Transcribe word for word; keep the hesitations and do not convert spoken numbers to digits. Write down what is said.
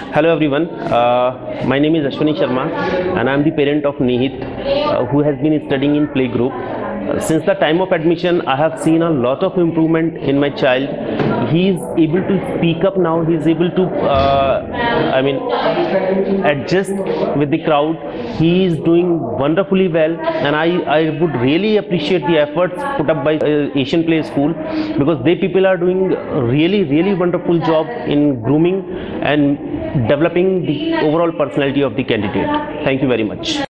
Hello everyone, uh, my name is Ashwini Sharma and I am the parent of Nihit uh, who has been studying in playgroup. Uh, since the time of admission I have seen a lot of improvement in my child. He is able to speak up now, he is able to uh, I mean adjust with the crowd. He is doing wonderfully well, and I, I would really appreciate the efforts put up by uh, Asian Play School, because they people are doing really really wonderful job in grooming and developing the overall personality of the candidate. Thank you very much.